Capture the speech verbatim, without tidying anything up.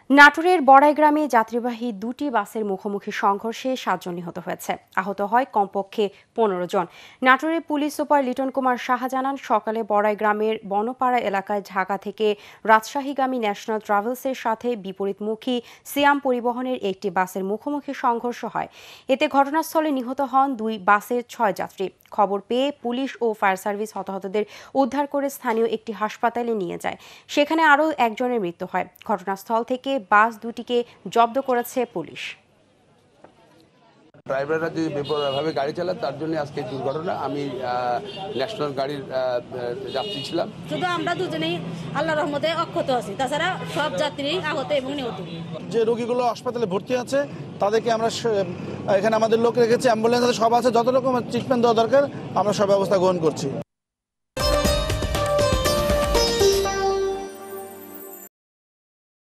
নাটোরের বড়াই গ্রামে যাত্রীবাহী দুটি বাসের মুখোমুখি সংঘর্ষে সাতজন নিহত হয়েছে, আহত হয় কমপক্ষে পনেরো জন। নাটোরের পুলিশ সুপার লিটন কুমার সাহা জানান, সকালে বড়াই গ্রামের বনপাড়া এলাকায় ঢাকা থেকে রাজশাহীগামী ন্যাশনাল ট্রাভেলসের সাথে বিপরীতমুখী সিয়াম পরিবহনের একটি বাসের মুখোমুখি সংঘর্ষ হয়। এতে ঘটনাস্থলে নিহত হন দুই বাসের ছয় যাত্রী। খবর পেয়ে পুলিশ ও ফায়ার সার্ভিস হতাহতদের উদ্ধার করে স্থানীয় একটি হাসপাতালে নিয়ে যায়। সেখানে আরও একজনের মৃত্যু হয়। ঘটনাস্থল থেকে বাস দুটিকে জব্দ করেছে পুলিশ। ড্রাইভাররা যদি বেপরোয়াভাবে গাড়ি চালায়, তার জন্য আজকে দুর্ঘটনা। আমি ন্যাশনাল গাড়ির যাত্রী ছিলাম। শুধু আমরা দুজনেই আল্লাহর রহমতে অক্ষত আছি, তাছাড়া সব যাত্রী আহত এবং নিহত। যে রোগীগুলো হাসপাতালে ভর্তি আছে তাদেরকে আমরা এখানে আমাদের লোক রেখেছি, অ্যাম্বুলেন্স সব আছে, যত রকম ট্রিটমেন্ট দেওয়া দরকার আমরা সব ব্যবস্থা গ্রহণ করছি।